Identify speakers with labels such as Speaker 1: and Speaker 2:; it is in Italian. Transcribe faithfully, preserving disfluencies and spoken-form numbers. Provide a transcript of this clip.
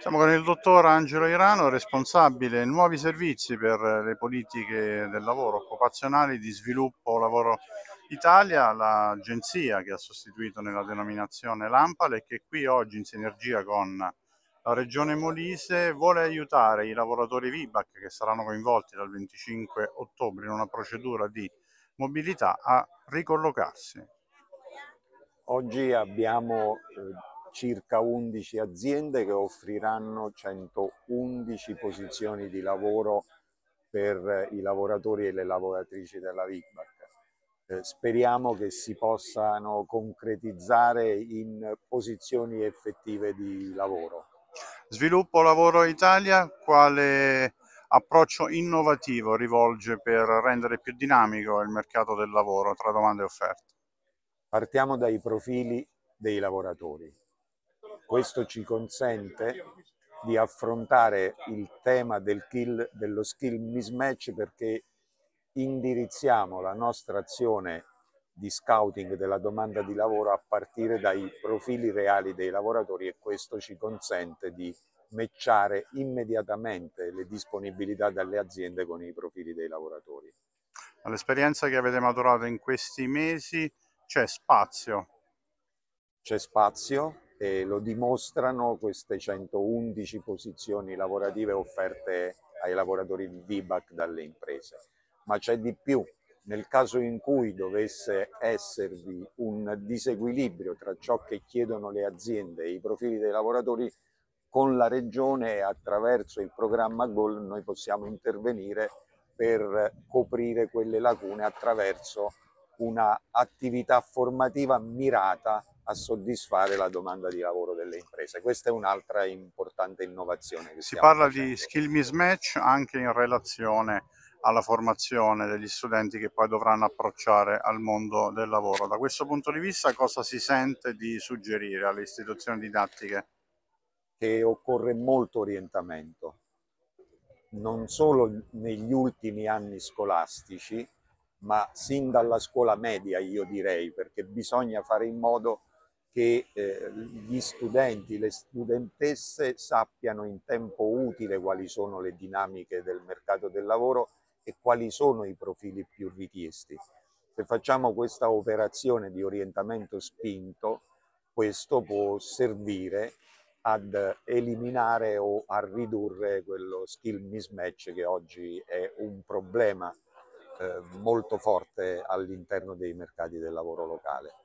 Speaker 1: Siamo con il dottor Angelo Irano, responsabile nuovi servizi per le politiche del lavoro occupazionali di Sviluppo Lavoro Italia, l'agenzia che ha sostituito nella denominazione l'ANPAL e che qui oggi in sinergia con la Regione Molise vuole aiutare i lavoratori V I B A C che saranno coinvolti dal venticinque ottobre in una procedura di mobilità a ricollocarsi.
Speaker 2: Oggi abbiamo eh, circa undici aziende che offriranno centoundici posizioni di lavoro per i lavoratori e le lavoratrici della V I B A C. Eh, speriamo che si possano concretizzare in posizioni effettive di lavoro.
Speaker 1: Sviluppo Lavoro Italia, quale approccio innovativo rivolge per rendere più dinamico il mercato del lavoro tra domanda e offerta?
Speaker 2: Partiamo dai profili dei lavoratori. Questo ci consente di affrontare il tema del kill, dello skill mismatch, perché indirizziamo la nostra azione di scouting della domanda di lavoro a partire dai profili reali dei lavoratori, e questo ci consente di matchare immediatamente le disponibilità dalle aziende con i profili dei lavoratori.
Speaker 1: All'esperienza che avete maturato in questi mesi c'è spazio?
Speaker 2: C'è spazio e lo dimostrano queste centoundici posizioni lavorative offerte ai lavoratori di V I B A C dalle imprese. Ma c'è di più. Nel caso in cui dovesse esservi un disequilibrio tra ciò che chiedono le aziende e i profili dei lavoratori, con la Regione e attraverso il programma G O L noi possiamo intervenire per coprire quelle lacune attraverso una attività formativa mirata a soddisfare la domanda di lavoro delle imprese. Questa è un'altra importante innovazione che
Speaker 1: Si
Speaker 2: stiamo
Speaker 1: parla di
Speaker 2: facendo.
Speaker 1: skill mismatch anche in relazione alla formazione degli studenti che poi dovranno approcciare al mondo del lavoro. Da questo punto di vista cosa si sente di suggerire alle istituzioni didattiche?
Speaker 2: Che occorre molto orientamento, non solo negli ultimi anni scolastici, ma sin dalla scuola media, io direi, perché bisogna fare in modo che eh, gli studenti, le studentesse sappiano in tempo utile quali sono le dinamiche del mercato del lavoro e quali sono i profili più richiesti. Se facciamo questa operazione di orientamento spinto, questo può servire ad eliminare o a ridurre quello skill mismatch che oggi è un problema eh, molto forte all'interno dei mercati del lavoro locale.